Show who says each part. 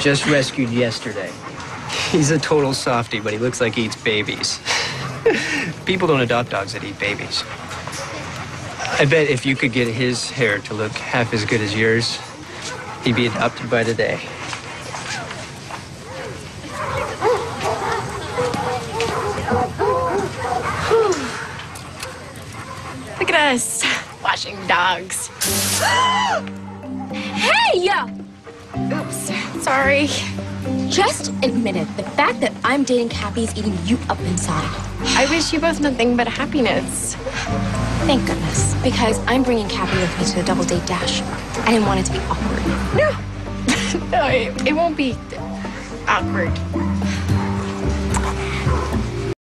Speaker 1: Just rescued yesterday. He's a total softie, but he looks like he eats babies. People don't adopt dogs that eat babies. I bet if you could get his hair to look half as good as yours, he'd be adopted by today.
Speaker 2: Look at us, watching dogs.
Speaker 3: Hey!
Speaker 2: Oops, sorry.
Speaker 3: Just admit it. The fact that I'm dating Cappy is eating you up inside.
Speaker 2: I wish you both nothing but happiness.
Speaker 3: Thank goodness. Because I'm bringing Cappy with me to the double date dash. I didn't want it to be awkward.
Speaker 2: No, it won't be awkward.